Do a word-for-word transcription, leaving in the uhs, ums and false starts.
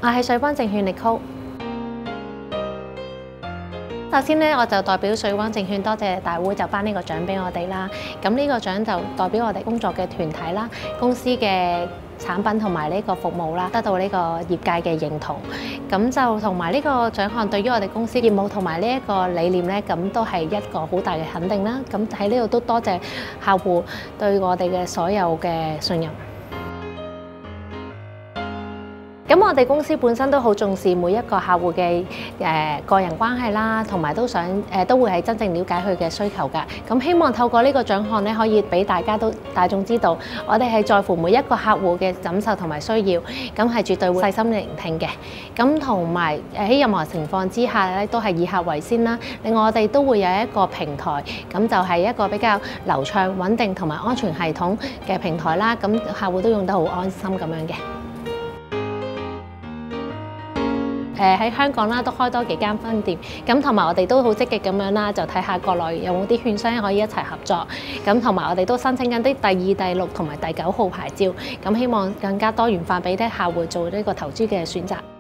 我係瑞邦證券 Nicole。首先咧，我就代表瑞邦證券多謝大會就頒呢個獎俾我哋啦。咁呢個獎就代表我哋工作嘅團體啦、公司嘅產品同埋呢個服務啦，得到呢個業界嘅認同。咁就同埋呢個獎項對於我哋公司業務同埋呢一個理念咧，咁都係一個好大嘅肯定啦。咁喺呢度都多謝客戶對我哋嘅所有嘅信任。咁我哋公司本身都好重視每一個客戶嘅誒個人關係啦，同埋都想誒都會係真正了解佢嘅需求㗎。咁希望透過呢個獎項咧，可以俾大家都大眾知道，我哋係在乎每一個客戶嘅感受同埋需要，咁係絕對會細心聆聽嘅。咁同埋誒喺任何情況之下咧，都係以客為先啦。另外我哋都會有一個平台，咁就係一個比較流暢、穩定同埋安全系統嘅平台啦。咁客戶都用得好安心咁樣嘅。誒喺香港啦，都開多幾間分店，咁同埋我哋都好積極咁樣啦，就睇下國內有冇啲券商可以一齊合作，咁同埋我哋都申請緊啲第二、第六同埋第九號牌照，咁希望更加多元化俾啲客戶做呢個投資嘅選擇。